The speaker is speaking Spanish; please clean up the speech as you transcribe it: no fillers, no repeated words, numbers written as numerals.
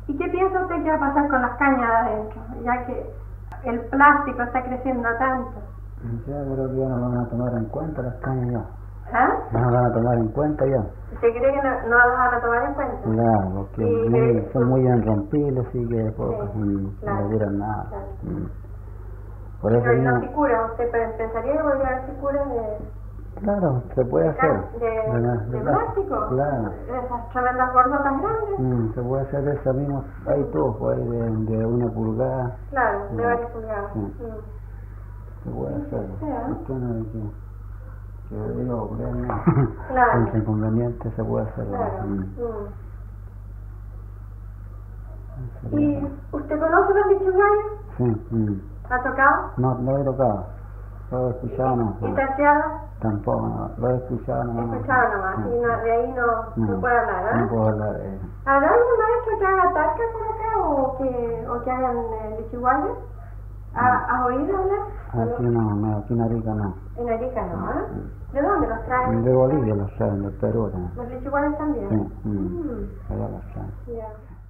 ¿Y qué piensa usted que va a pasar con las cañas de adentro? Ya que el plástico está creciendo tanto. Yo creo que ya no van a tomar en cuenta las cañas ya. ¿Ah? Ya no van a tomar en cuenta ya. ¿Usted cree que no las van a tomar en cuenta? Claro, porque son muy irrompibles y que después claro, no duran nada. Claro. Por eso Pero ¿y las mismo, ficuras? ¿Usted pensaría que podría haber ficuras claro, se puede hacer. de plástico? Claro. Esas tremendas gordotas grandes. Se puede hacer esa misma, hay todo, pues, hay de 1 pulgada. Claro, de varias pulgadas. Sí. Se puede hacer. Esto no es que yo digo, claro. Entre inconvenientes se puede hacer. Claro. ¿Y usted conoce los lichiguayos? Sí. ¿Ha tocado? No, lo he tocado. Lo he escuchado nomás. ¿Y tarteada? Tampoco, no. Lo he escuchado nomás. Escuchado nomás. Sí. Y de ahí no puede hablar, ¿eh? No puedo hablar. ¿Habrá algún maestro que haga tarca por acá o que hagan lichiguayos? ¿Has oído hablar? Aquí no, aquí en Arica no. En Arica no, ¿eh? ¿De dónde los traen? De Bolivia los traen, del Perú también. ¿Los lichiguayos también? Sí, allá los traen. Ya.